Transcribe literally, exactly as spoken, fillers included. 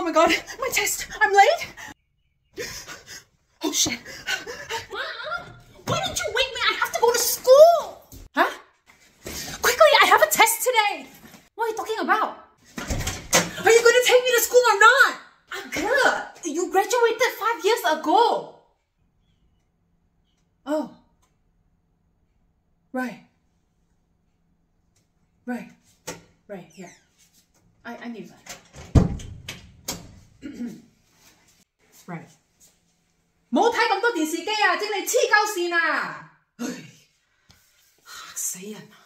Oh my god, my test! I'm late! Oh shit! Why didn't you wake me? I have to go to school! Huh? Quickly, I have a test today! What are you talking about? Are you gonna take me to school or not? I'm gonna! You graduated five years ago! Oh. Right. Right. Right, yeah. I, I knew that. Right. 冇睇咁多電視機啊！精你黐鳩線啊！唉，嚇死人啊！